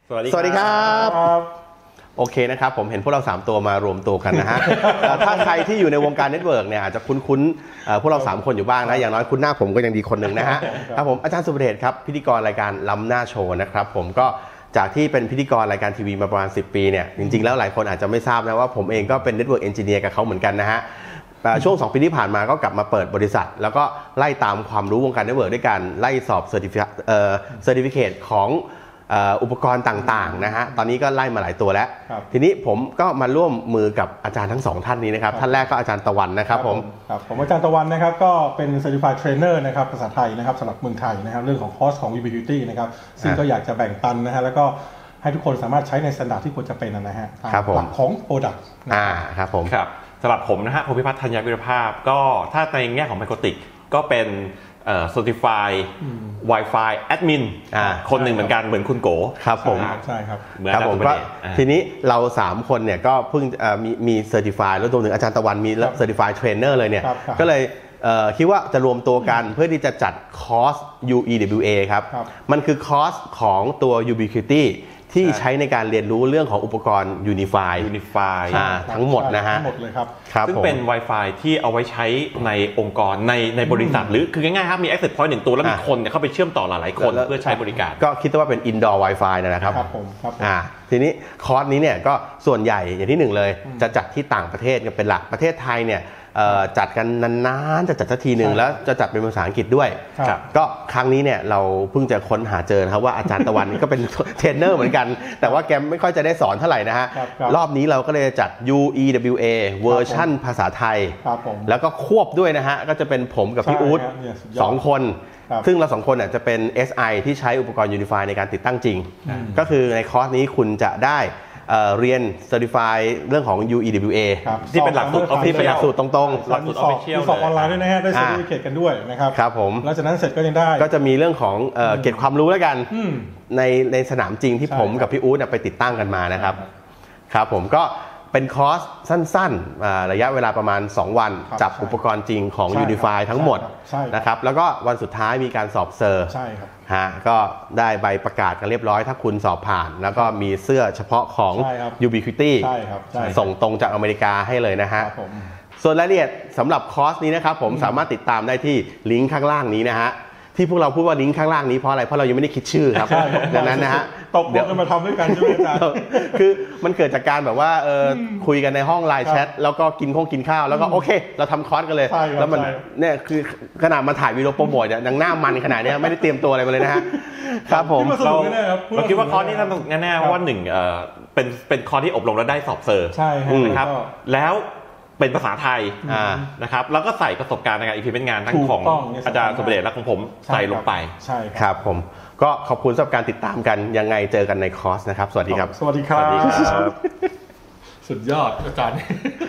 สวัสดีครับโอเคนะครับผมเห็นพวกเรา3ตัวมารวมตัวกันนะฮะ ถ้าใครที่อยู่ในวงการเน็ตเวิร์กเนี่ยอาจจะคุ้นพวกเรา3คนอยู่บ้างนะอย่างน้อยคุ้นหน้าผมก็ยังดีคนหนึ่งนะฮะครับผมอาจารย์สุประเดชครับพิธีกรรายการล้ำหน้าโชว์นะครับผมก็จากที่เป็นพิธีกรรายการทีวีมาประมาณ10 ปีเนี่ยจริงๆแล้วหลายคนอาจจะไม่ทราบนะว่าผมเองก็เป็นเน็ตเวิร์กเอนจิเนียร์กับเขาเหมือนกันนะฮะช่วง2 ปีที่ผ่านมาก็กลับมาเปิดบริษัทแล้วก็ไล่ตามความรู้วงการเน็ตเวิร์กด้วยการไล่สอบเซอร์ติฟิเคตของอุปกรณ์ต่างๆนะฮะตอนนี้ก็ไล่มาหลายตัวแล้วทีนี้ผมก็มาร่วมมือกับอาจารย์ทั้ง2ท่านนี้นะครับท่านแรกก็อาจารย์ตะวันนะครับผมอาจารย์ตะวันนะครับก็เป็น Certified Trainer นะครับภาษาไทยนะครับสำหรับเมืองไทยนะครับเรื่องของคอร์สของ Ubiquity นะครับซึ่งก็อยากจะแบ่งปันนะฮะแล้วก็ให้ทุกคนสามารถใช้ในสแตนดาร์ดที่ควรจะเป็นนะฮะตามหลักของ Product ครับผมครับสำหรับผมนะฮะภูมิพัฒน์ธัญวิรภาพก็ถ้าในแง่ของไมโครติกก็เป็นCertified Wi-Fi Admin คนหนึ่งเหมือนกันเหมือนคุณโกครับผมใช่ครับครับผมก็ทีนี้เรา3คนเนี่ยก็เพิ่งมี Certified แล้วรวมถึงอาจารย์ตะวันมี Certified Trainer เลยเนี่ยก็เลยคิดว่าจะรวมตัวกันเพื่อที่จะจัดคอร์ส UEWA ครับมันคือคอร์สของตัว Ubiquity ที่ใช้ในการเรียนรู้เรื่องของอุปกรณ์ Unify ทั้งหมดนะฮะทั้งหมดเลยครับซึ่งเป็น Wi-Fi ที่เอาไว้ใช้ในองค์กรในบริษัทหรือคือง่ายๆครับมี Access Point 1 ตัวแล้วมีคนเข้าไปเชื่อมต่อหลายๆคนเพื่อใช้บริการก็คิดว่าเป็น Indoor Wi-Fi นะครับทีนี้คอร์สนี้เนี่ยก็ส่วนใหญ่อย่างที่1เลยจะจัดที่ต่างประเทศกันเป็นหลักประเทศไทยเนี่ยจัดกันนานๆจะจัดสักทีหนึ่งแล้วจะจัดเป็นภาษาอังกฤษด้วยก็ครั้งนี้เนี่ยเราเพิ่งจะค้นหาเจอนะครับว่าอาจารย์ตะวันก็เป็นเทรนเนอร์เหมือนกันแต่ว่าแกไม่ค่อยจะได้สอนเท่าไหร่นะฮะรอบนี้เราก็เลยจัด UEWA เวอร์ชั่นภาษาไทยแล้วก็ควบด้วยนะฮะก็จะเป็นผมกับพี่อู๊ด2 คนซึ่งเรา2 คนจะเป็น SI ที่ใช้อุปกรณ์ Unify ในการติดตั้งจริงก็คือในคอร์สนี้คุณจะได้เรียน Certify เรื่องของ UEWA ที่เป็นหลักสูตรที่เป็นหลักสูตรตรงๆหลักสูตร Official สอบออนไลน์ด้วยนะฮะได้ Certificate กันด้วยนะครับครับผมแล้วจากนั้นเสร็จก็ยังได้ก็จะมีเรื่องของเก็บความรู้แล้วกันในสนามจริงที่ผมกับพี่อู๊ดไปติดตั้งกันมานะครับครับผมก็เป็นคอร์สสั้นๆระยะเวลาประมาณ2 วันจับอุปกรณ์จริงของ Unify ทั้งหมดนะครับแล้วก็วันสุดท้ายมีการสอบเซอร์ก็ได้ใบประกาศกันเรียบร้อยถ้าคุณสอบผ่านแล้วก็มีเสื้อเฉพาะของ Ubiquity ส่งตรงจากอเมริกาให้เลยนะฮะส่วนรายละเอียดสำหรับคอร์สนี้นะครับผมสามารถติดตามได้ที่ลิงก์ข้างล่างนี้นะฮะที่พวกเราพูดว่าลิงก์ข้างล่างนี้เพราะอะไรเพราะเรายังไม่ได้คิดชื่อครับดังนั้นนะฮะเดี๋ยวมาทำด้วยกันใช่ไหมอาจารย์คือมันเกิดจากการแบบว่าคุยกันในห้องไลน์แชทแล้วก็กินข้าวแล้วก็โอเคเราทำคอร์สกันเลยแล้วมันเนี่ยคือขนาดมาถ่ายวีดีโอโปรโมทยังหน้ามันขนาดนี้ไม่ได้เตรียมตัวอะไรมาเลยนะฮะครับผมเราคิดว่าคอร์สนี้ทำแน่ๆว่า1เป็นคอร์สที่อบรมแล้วได้สอบเซอร์นะครับแล้วเป็นภาษาไทยนะครับแล้วก็ใส่ประสบการณ์ในการ implement งานทั้งของอาจารย์สุประเดชและของผมใส่ลงไปใช่ครับผมก็ขอบคุณสำหรับการติดตามกันยังไงเจอกันในคอร์สนะครับสวัสดีครับสวัสดีครับสุดยอดอาจารย์